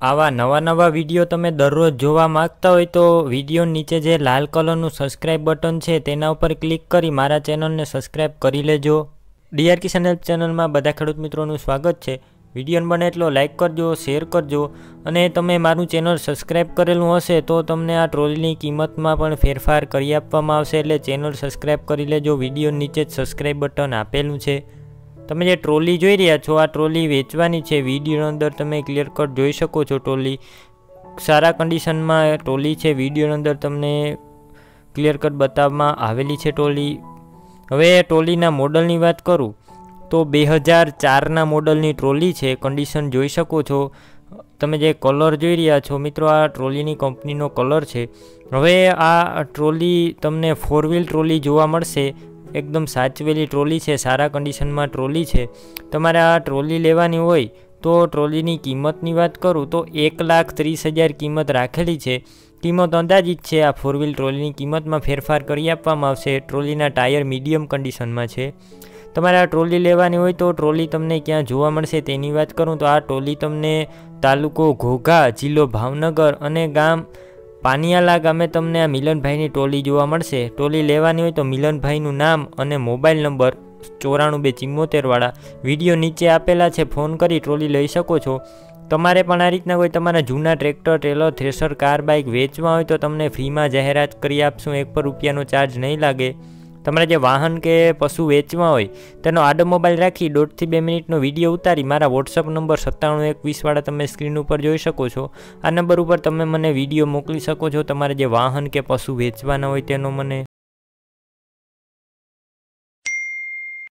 આવા નવા વિડીયો તમે દરરોજ જોવા માંગતા હોય તો વિડીયો નીચે જે લાલ કલરનું સબસ્ક્રાઇબ બટન છે તેના ઉપર ક્લિક કરી મારા ચેનલને સબસ્ક્રાઇબ કરી લેજો। ડીઆર કિસાન હેલ્પ ચેનલમાં બધા ખેડૂત મિત્રોનું સ્વાગત છે। વિડીયો બને એટલો લાઇક કરજો, શેર કરજો અને તમે મારું ચેનલ સબસ્ક્રાઇબ કરેલું હશે તો તમને આ ટ્રોલીની કિંમતમાં પણ ફેરફાર કરી આપવામાં આવશે, એટલે ચેનલ સબસ્ક્રાઇબ કરી લેજો। વિડીયો નીચે જ સબસ્ક્રાઇબ બટન આપેલું છે। તમે જે ટ્રોલી જોઈ રહ્યા છો આ ટ્રોલી વેચવાની છે। વિડીયોની અંદર તમે ક્લિયર કટ જોઈ શકો છો। ટ્રોલી સારા કન્ડિશનમાં ટ્રોલી છે। વિડીયોની અંદર તમને ક્લિયર કટ બતાવવામાં આવેલી છે ટ્રોલી। હવે ટ્રોલીના મોડલની વાત કરું તો 2004ના મોડલની ટ્રોલી છે। કન્ડિશન જોઈ શકો છો। તમે જે કલર જોઈ રહ્યા છો મિત્રો, આ ટ્રોલીની કંપનીનો કલર છે। હવે આ ટ્રોલી તમને 4 વ્હીલ ટ્રોલી જોવા મળશે। एकदम साचवेली ट्रोली है, सारा कंडीशन में ट्रोली है। तमारे आ ट्रोली लेवानी होय तो ट्रोलीनी किंमतनी बात करूँ तो 1,30,000 किंमत राखेली है। किंमत अंदाजित है। आ 4 व्हील ट्रोली किंमत में फेरफार करी आपवामां आवशे। ट्रोलीना टायर मीडियम कंडीशन में है। तमारे आ ट्रोली लेवानी होय तो ट्रोली तमने क्या जोवा मळशे तेनी बात करूँ तो आ ट्रोली तमने तालुको घोघा, जिल्लो भावनगर अने गाम पानियाला गामे तमने आ मिलनभाईनी ट्रोली जोवा मळशे। ट्रोली लेवानी होय तो मिलनभाईनुं नाम अने मोबाइल नंबर 94 वाला विडियो नीचे आपेला छे, फोन करी ट्रोली लई शको छो। तमारे पण आ रीतना कोई तमारा जूना tractor, trailer, thresher, car, bike वेचवा होय तो तमने फ्रीमां जाहेरात करी आपशुं। 1 रुपियानो चार्ज नहीं लागे। तमारे जे वाहन के पशु वेचवा होय तेनो आडो मोबाइल राखी 1.5 થી 2 मिनिटनो विडियो उतारी मारा वॉट्सएप नंबर 97 वाला तमे स्क्रीन पर जोई शको छो। आ नंबर पर तमे मने विडियो मोकली शको छो। तमारे जे वाहन के पशु वेचवाना होय तेनो मने